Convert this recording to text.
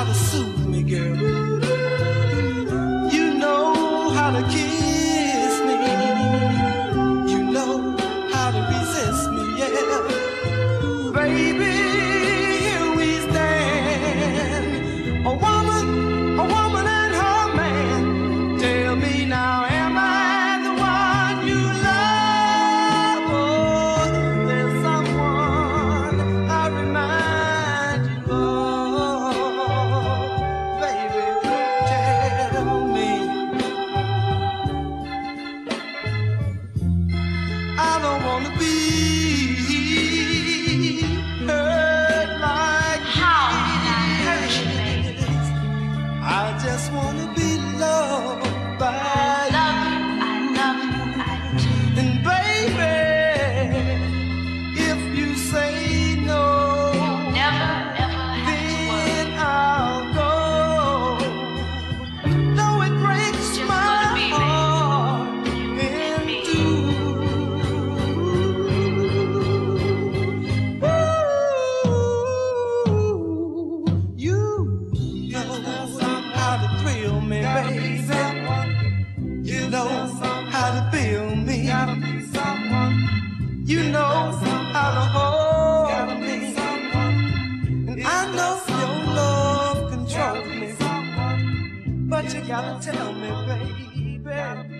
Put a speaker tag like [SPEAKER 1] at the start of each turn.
[SPEAKER 1] to soothe me, girl. You know how to kiss me. You know how to resist me, yeah. Baby, here we stand. A woman and her man. Tell me now, am I the one you love? Or is there someone I remind you of? Baby, tell me. I don't want to be hurt like
[SPEAKER 2] How did I hurt you, baby?
[SPEAKER 1] I just want to be loved by
[SPEAKER 2] I love you, I do.
[SPEAKER 1] And baby, if you say no,
[SPEAKER 2] Never, ever have to worry.
[SPEAKER 1] then I'll go. Though it breaks
[SPEAKER 2] It's just
[SPEAKER 1] my
[SPEAKER 2] gonna be, baby.
[SPEAKER 1] heart
[SPEAKER 2] You and me.
[SPEAKER 1] in two. Ooh, you know how to thrill me, baby. You know how to feel me. You know how to hold me. And I know your love controls me. But you gotta tell me, baby.